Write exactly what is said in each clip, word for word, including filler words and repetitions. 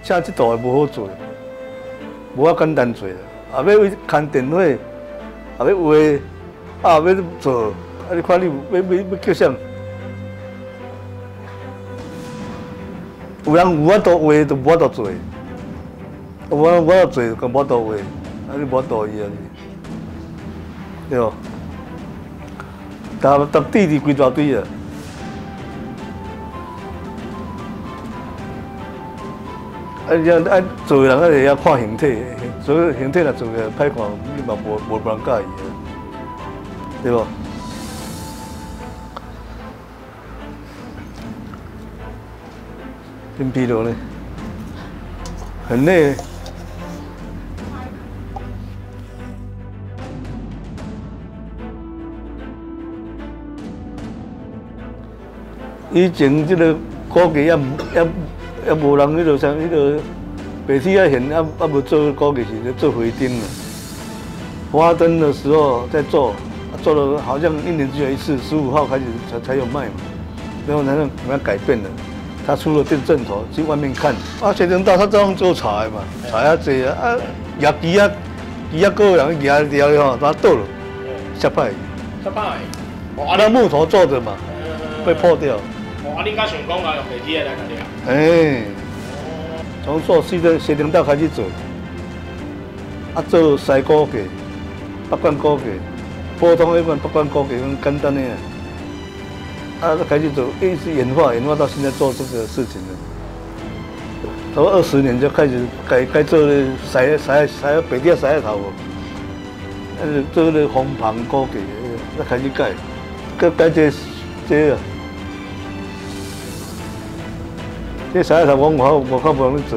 请这道的无好做，无遐简单做啦。啊，要牵电话，啊要画，啊要做，啊你看你要要要叫啥？有人有法度画，就无法度做；有法无法度做，就无法度画，啊你无法度伊啊你，对无？搭搭地伫规大堆啊！啊，要啊做人啊，会晓看形体，所以形体若做个歹看，你嘛无无无人介意啊，对无？真疲劳呢，很累。以前这个高技也也也无人迄个啥，迄个白铁啊现啊啊无做高技时，做回钉了。花灯的时候在做，做了好像一年只有一次，十五号开始才才有卖嘛，然后才能慢慢改变了。他出了电阵头去外面看，啊，学生道他这样做茶的嘛，茶啊济啊，啊牙机啊，机啊个人牙掉了吼，他倒了，摔坏。 摔坏。 那木头做的嘛，被破掉。 哦，啊，你敢想讲啊，用白铁来搞掉？ 哎，从做西灯斜灯道开始做，啊，做西高架、北管高架，普通一般北管高架很简单的。啊，开始做，一直演化，演化到现在做这个事情了。差不多二十年就开始改改做咧，塞塞塞白铁塞头，呃，做咧风棚高架，那开始改，改改这这啊。这三个头我我我靠不能做，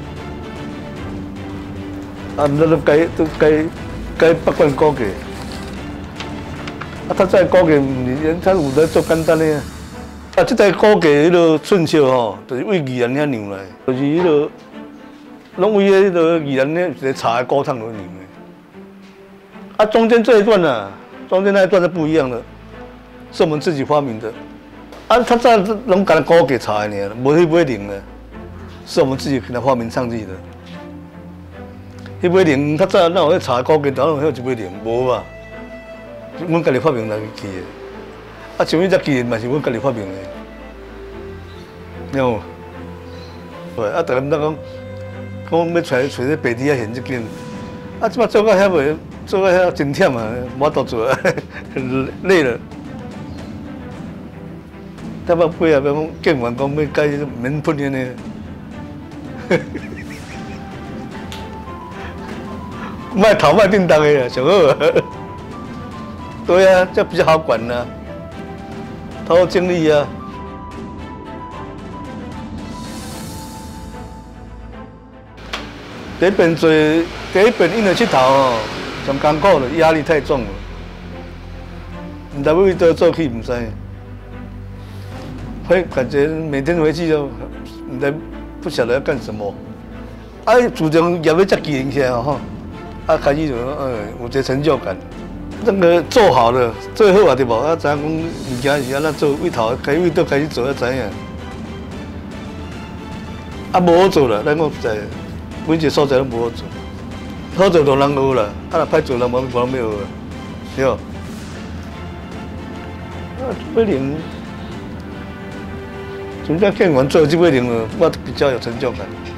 啊，唔得都改都改改北管高架，啊，他在高架，他有在做简单的，啊，这台高架迄个寸绣吼，就是为宜兰遐娘来，就是迄个，拢为迄个宜兰遐一个茶的高汤而娘的，啊，中间这一段啊，中间那一段是不一样的，是我们自己发明的。啊，他这拢干高给茶的呢，无迄尾零的，是我们自己给他发明上去的。迄尾零，他早那有茶高给，哪有迄一尾零？无吧？阮家己发明来去的。啊，像迄只机嘛是阮家己发明的。有，对，啊，逐个毋当讲，讲要找找这白铁啊现这件，啊，即摆做到遐袂，做到遐真忝啊，无法度做，累了。他要配合讲建员讲要改免喷烟的，卖头卖叮当的上好。对啊，这比较好管呐、啊，他有精力啊。第一遍做，第一遍因为佚佗哦，上艰苦了，压力太重了，唔知要为倒做去，唔知。会感觉每天回去就，唔知不晓得要干什么。啊，自从业要接起起来吼，啊，开始就呃有这成就感。这个做好了最好啊，对无？啊，知影讲物件是安怎做，为头开为倒开始做，啊知影。啊，无好做了，咱讲实在，每一个所在拢无好做。好做就人学啦，啊，若歹做人无无人要学啦，对无？啊，不灵。从这建完做这尾零了，我比较有成就感，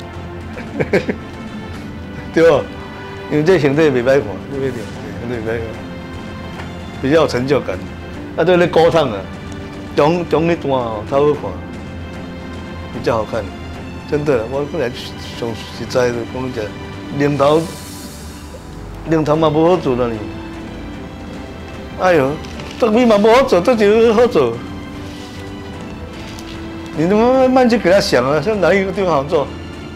对不？因为这形体袂歹看，这尾零形体袂歹看，比较有成就感。啊，对那高汤啊，中中那段哦，超好看，比较好看，真的。我本来上实在的讲讲，零头零头嘛无好做了你。哎呦，这米嘛无好做，这就好做。你怎么慢慢去给他想啊？像哪一个地方好做？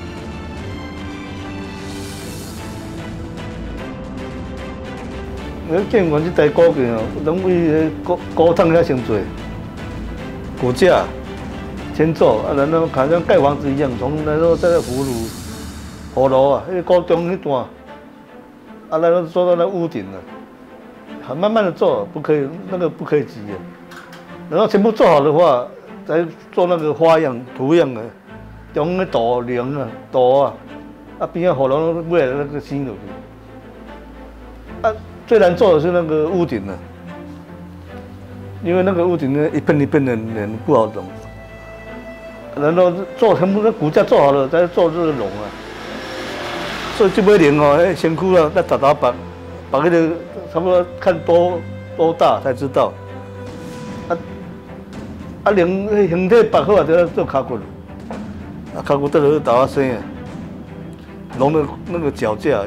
我建完这台高架哦，拢为高高汤遐先做，骨架先做，啊，然后好像盖房子一样，从然后再葫芦、葫芦啊，那个高中那段，啊，然后做到那屋顶了，很慢慢的做，不可以那个不可以急的，然后全部做好的话。再做那个花样、图样的， 中个大梁啊，大啊，啊边啊火龙买来那个新落去。啊，最难做的是那个屋顶啊，因为那个屋顶呢一片一片的人不好弄。然后做全部的骨架做好了，再做这个龙啊。所以这尾龙哦，迄身躯啊，那打打绑，绑迄个差不多看多多大才知道。啊啊，龙迄形体绑好啊，就要做脚骨。啊，脚骨得了打啊生啊。龙的那个脚架，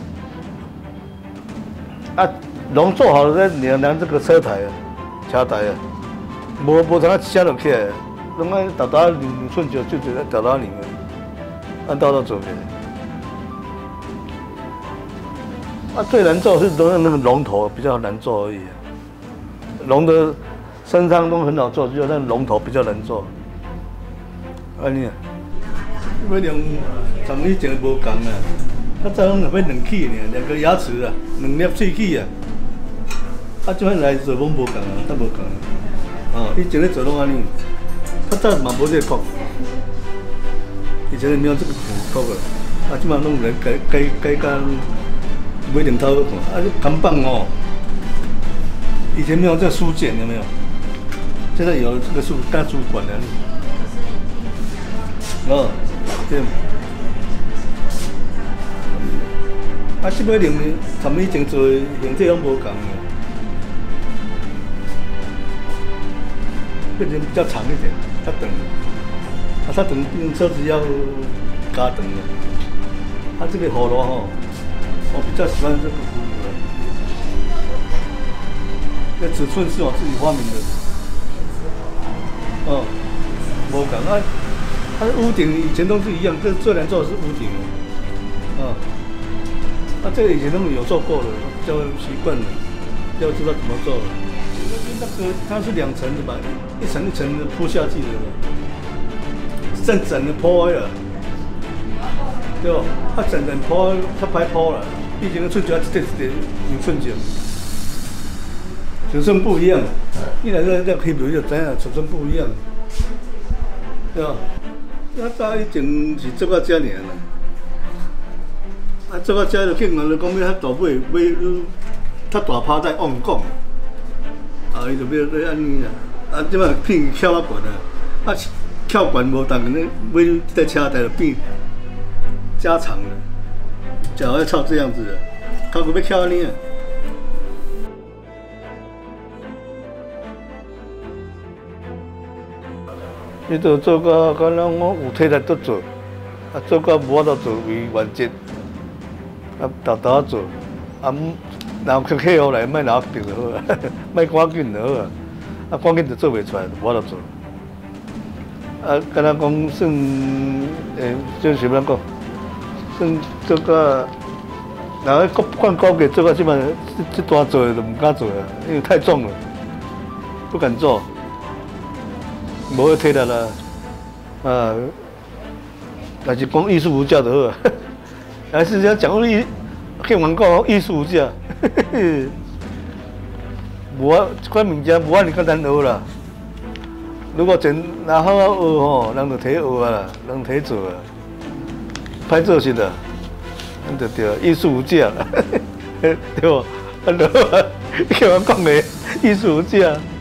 啊，龙做好了再量量这个车台啊、车台啊，无无通啊写落起来。拢爱打打两寸九，就觉得打打零了，按道到走起来。啊，最难做是都是那个龙头比较难做而已。龙的身上都很好做，只有那龙头比较难做。安尼啊，要两长以前无共啊，较早拢要两齿尔，两个牙齿啊，两粒喙齿啊。啊，即摆来做拢无共啊，都无共。哦，以前咧做拢安尼。较早嘛无这个壳，以前没有这个壳的，啊，即马弄来改改改改，买两套看，啊，这扛棒哦，以前没有这个书卷，有没有？现在有这个书大书馆了，哦，这，啊，这摆零从以前做形体拢无共的，变成比较长一点。较长，啊，较长，变车子要加长了。啊，这个葫芦吼，我比较喜欢这个葫芦。这尺寸是我自己发明的。哦，无共啊，它屋顶以前都是一样，这最难做的是屋顶。啊，啊，这个以前他们有做过了，比较习惯了，要知道怎么做了。那个它是两层的吧，一层一层的铺下去的，整整的铺的，对不？它整整铺，它歹铺了，毕竟个寸脚一点一点有寸脚，尺寸不一样。一来个个翕就知影尺寸不一样，对吧？那早以前是做到遮尔啦，啊做到遮就竟然就讲要较大尾，尾较大趴在往讲。啊，伊就要要安尼啊，啊，即摆片翘啊悬啊，啊，翘悬无当然尾在车台就变加长了，脚要翘这样子的，脚骨要翘安尼啊。伊就做到敢若我有体力都做，啊，做到无法度做为完结，啊，豆豆做，啊。然后去客户来，莫拿定就好啊，莫赶紧就好啊。啊，赶紧就做袂出来，无法度做。啊，敢若讲算，诶，就是怎样讲，算做个，然后各换高给做到基本上这单做就唔敢做啊，因为太重了，不敢做，无体力啦。啊，但是讲艺术无价就好啊，还是要讲艺。去员讲艺术家，无啊，这款物件无安尼简单学啦。如果真若好好学吼，人就摕学啊，人摕做啊，歹做是啦，咱就对，艺术无价，对无？啊，对啊，去员讲的艺术无价。